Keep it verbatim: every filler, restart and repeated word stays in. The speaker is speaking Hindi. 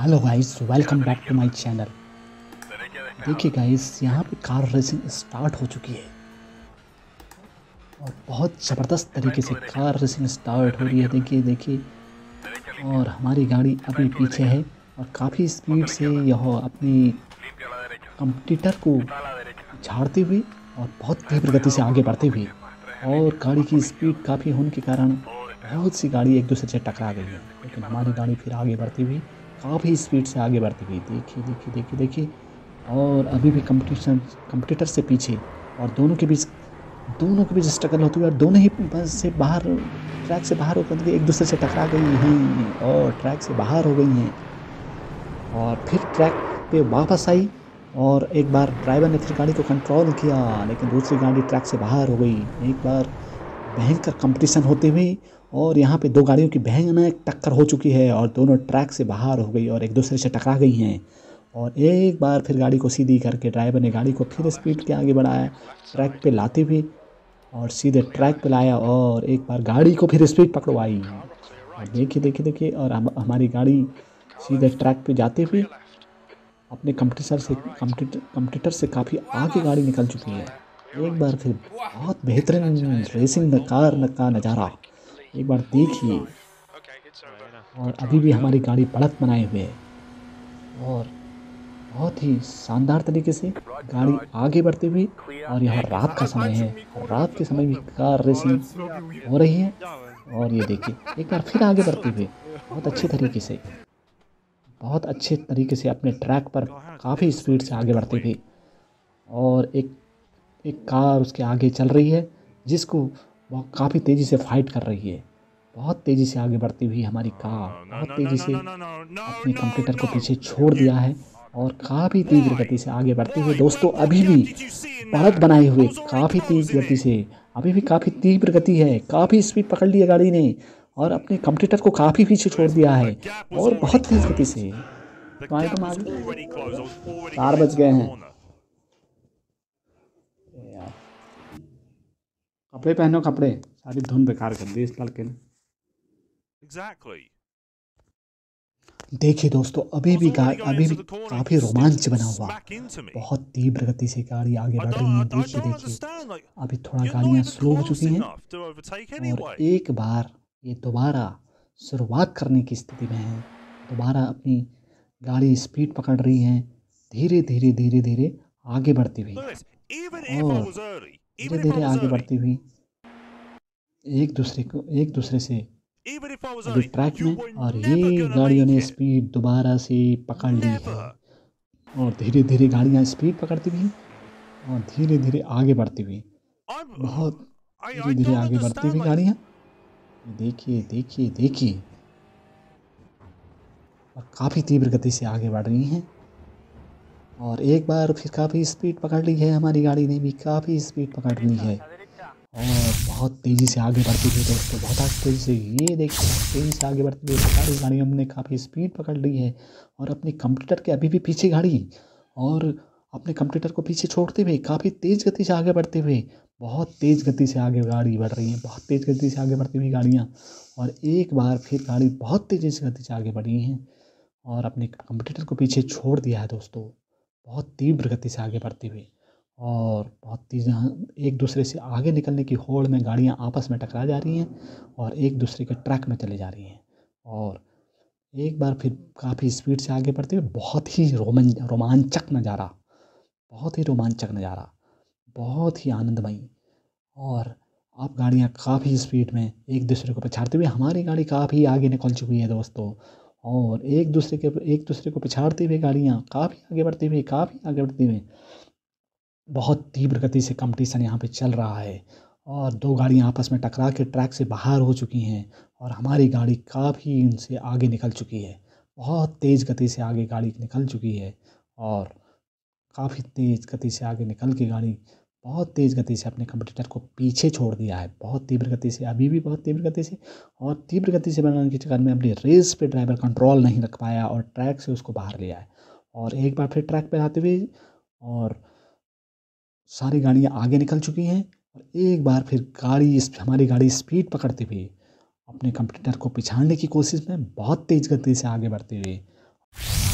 Hello guys, welcome back to my channel. देखिए गाइस, यहाँ पे कार रेसिंग स्टार्ट हो चुकी है और बहुत ज़बरदस्त तरीके से कार रेसिंग स्टार्ट हो रही है। देखिए देखिए, और हमारी गाड़ी अभी पीछे है और काफ़ी स्पीड से यह अपनी कंपटीटर को झाड़ते हुए और बहुत तीव्र गति से आगे बढ़ते हुए, और गाड़ी की स्पीड काफ़ी होने के कारण बहुत सी गाड़ी एक दूसरे से टकरा गई हैं, लेकिन हमारी गाड़ी फिर आगे बढ़ती हुई काफ़ी स्पीड से आगे बढ़ती हुई। देखिए देखिए देखिए देखिए, और अभी भी कंपटीशन कंपटीटर से पीछे, और दोनों के बीच दोनों के बीच स्ट्रगल होती हुई, और दोनों ही बस से बाहर, ट्रैक से बाहर होकर के एक दूसरे से टकरा गई हैं और ट्रैक से बाहर हो गई हैं, और फिर ट्रैक पे वापस आई। और एक बार ड्राइवर ने फिर गाड़ी को कंट्रोल किया, लेकिन दूसरी गाड़ी ट्रैक से बाहर हो गई। एक बार भयंकर कंपटीशन होते हुए, और यहाँ पे दो गाड़ियों की भयानक टक्कर हो चुकी है और दोनों ट्रैक से बाहर हो गई और एक दूसरे से टकरा गई हैं। और एक बार फिर गाड़ी को सीधी करके ड्राइवर ने गाड़ी को फिर स्पीड के आगे बढ़ाया, ट्रैक पे लाते हुए, और सीधे ट्रैक पे लाया, और एक बार गाड़ी को फिर स्पीड पकड़वाई। और देखिए देखिए देखिए, और हम हमारी गाड़ी सीधे ट्रैक पे जाते हुए अपने कंपटीटर से कंपटीटर कंपटीटर से काफ़ी आगे गाड़ी निकल चुकी है। एक बार फिर बहुत बेहतरीन रेसिंग कार का नज़ारा एक बार देखिए। और अभी भी हमारी गाड़ी बढ़त बनाए हुए है, और बहुत ही शानदार तरीके से गाड़ी आगे बढ़ती हुई। और यहाँ रात का समय है, और रात के समय भी कार रेसिंग हो रही है। और ये देखिए, एक बार फिर आगे बढ़ते हुए बहुत अच्छे तरीके से बहुत अच्छे तरीके से अपने ट्रैक पर काफ़ी स्पीड से आगे बढ़ते हुए, और एक एक कार उसके आगे चल रही है जिसको वो काफ़ी तेज़ी से फाइट कर रही है। बहुत तेज़ी से आगे बढ़ती हुई हमारी कार बहुत तेज़ी से अपने कंपटीटर को पीछे छोड़ दिया है, और काफ़ी तीव्र गति से आगे बढ़ते हुए दोस्तों अभी भी बढ़त बनाए हुए काफ़ी तेज गति से, अभी भी काफ़ी तीव्र गति है, काफ़ी स्पीड पकड़ ली है गाड़ी ने, और अपने कंपटीटर को काफ़ी पीछे छोड़ दिया है और बहुत तेज गति से। तो आए तुम आगे, चार बज गए हैं यार। कपड़े पहनो, कपड़े, सारी धुन बेकार कर दी इस लड़के ने। देखिए दोस्तों, अभी भी गा अभी भी काफ़ी रोमांच बना हुआ, बहुत तीव्र गति से गाड़ी आगे बढ़ रही है। देखिए देखिए, अभी थोड़ा गाड़ियाँ स्लो हो चुकी हैं, और एक बार ये दोबारा शुरुआत करने की स्थिति में है। दोबारा अपनी गाड़ी स्पीड पकड़ रही है, धीरे धीरे धीरे धीरे आगे बढ़ती हुई, और धीरे धीरे आगे बढ़ती हुई एक दूसरे को एक दूसरे से अभी ट्रैक में, और ये गाड़ियों ने स्पीड दोबारा से पकड़ ली है, और धीरे धीरे गाड़ियाँ स्पीड पकड़ती हुई और धीरे धीरे आगे बढ़ती हुई, बहुत धीरे धीरे आगे बढ़ती हुई गाड़ियाँ। देखिए देखिए देखिए, और काफ़ी तीव्र गति से आगे बढ़ रही हैं, और एक बार फिर काफ़ी स्पीड पकड़ ली है, हमारी गाड़ी ने भी काफ़ी स्पीड पकड़ ली है, और बहुत तेज़ी से आगे बढ़ती हुई दोस्तों, बहुत तेज़ी से, ये देखिए तेज़ी से आगे बढ़ती हुई सारी गाड़ियों ने काफ़ी स्पीड पकड़ ली है, और अपने कंपटीटर के अभी भी पीछे गाड़ी, और अपने कंपटीटर को पीछे छोड़ते हुए काफ़ी तेज़ गति से आगे बढ़ते हुए, बहुत तेज़ गति से आगे गाड़ी बढ़ रही है, बहुत तेज़ गति से आगे बढ़ती हुई गाड़ियाँ। और एक बार फिर गाड़ी बहुत तेज़ी से गति से आगे बढ़ी हैं, और अपने कंपटीटर को पीछे छोड़ दिया है दोस्तों, बहुत तीव्र गति से आगे बढ़ती हुई, और बहुत तेज एक दूसरे से आगे निकलने की होड़ में गाड़ियां आपस में टकरा जा रही हैं और एक दूसरे के ट्रैक में चले जा रही हैं। और एक बार फिर काफ़ी स्पीड से आगे बढ़ते हुए बहुत ही रोमन रोमांचक नज़ारा, बहुत ही रोमांचक नज़ारा, बहुत ही आनंदमयी। और अब गाड़ियां काफ़ी स्पीड में एक दूसरे को पछाड़ते हुए, हमारी गाड़ी काफ़ी आगे निकल चुकी है दोस्तों, और एक दूसरे के एक दूसरे को पछाड़ते हुए गाड़ियां काफ़ी आगे बढ़ती हुई काफ़ी आगे बढ़ती हुई बहुत तीव्र गति से कंपटीशन यहाँ पे चल रहा है, और दो गाड़ियाँ आपस में टकरा के ट्रैक से बाहर हो चुकी हैं, और हमारी गाड़ी काफ़ी उनसे आगे निकल चुकी है, बहुत तेज़ गति से आगे गाड़ी निकल चुकी है, और काफ़ी तेज़ गति से आगे निकल के गाड़ी बहुत तेज़ गति से अपने कंपटीटर को पीछे छोड़ दिया है, बहुत तीव्र गति से, अभी भी बहुत तीव्र गति से। और तीव्र गति से बनाने के चक्कर में अपनी रेस पे ड्राइवर कंट्रोल नहीं रख पाया और ट्रैक से उसको बाहर लिया है, और एक बार फिर ट्रैक पे आते हुए, और सारी गाड़ियाँ आगे निकल चुकी हैं, और एक बार फिर गाड़ी इस हमारी गाड़ी स्पीड पकड़ते हुए अपने कंपटीटर को पिछाड़ने की कोशिश में बहुत तेज़ गति से आगे बढ़ते हुए, है।